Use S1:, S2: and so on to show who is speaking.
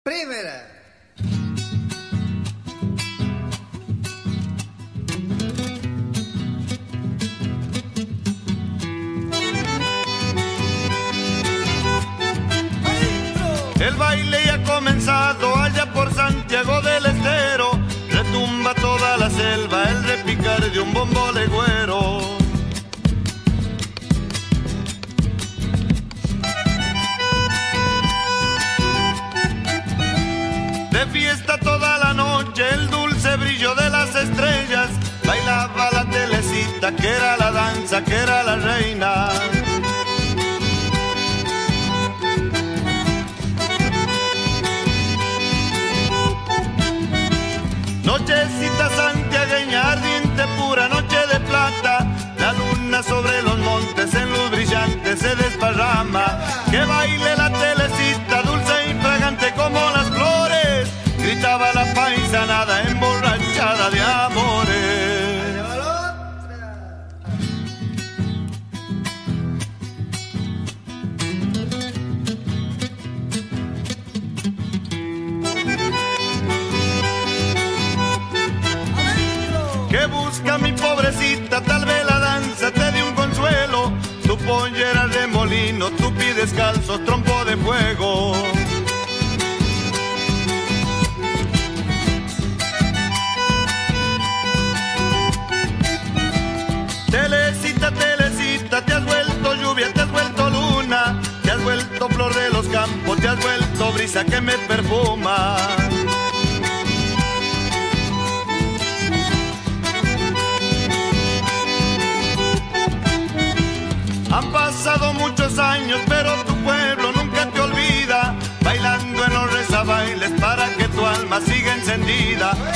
S1: Primera.
S2: El baile ya ha comenzado allá por Santiago del Estero. Retumba toda la selva el repicar de un bombo legüero. De fiesta toda la noche, el dulce brillo de las estrellas. Bailaba la Telecita, que era la danza, que era la reina. Nochecita santiagueña, ardiente, pura noche de plata. La luna sobre los montes en luz brillante se desparrama. Que baile la Telecita, dulce y fragante como las flores. Gritaba la paisanada emborrachada de amores. Que busca mi pobrecita, tal vez la danza te dé un consuelo. Tu pollera de molino, tu pie descalzo, trompo de fuego. Telecita, Telecita, te has vuelto lluvia, te has vuelto luna. Te has vuelto flor de los campos, te has vuelto brisa que me perfuma. Han pasado muchos años, pero tu pueblo nunca te olvida. Bailando en los rezabailes para que tu alma siga encendida.